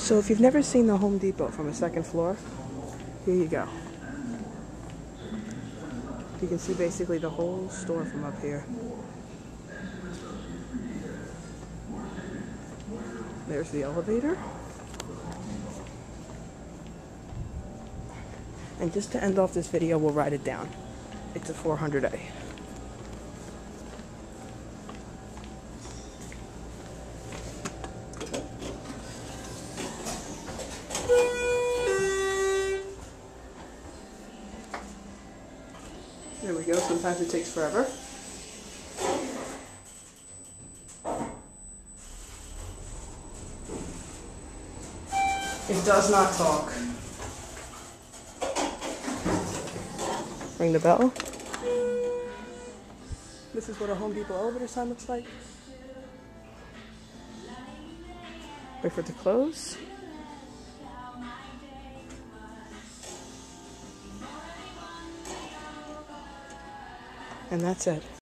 So if you've never seen the Home Depot from a second floor, here you go. You can see basically the whole store from up here. There's the elevator. And just to end off this video, we'll write it down. It's a 400A. There we go. Sometimes it takes forever. It does not talk. Ring the bell. This is what a Home Depot elevator sign looks like. Wait for it to close. And that's it.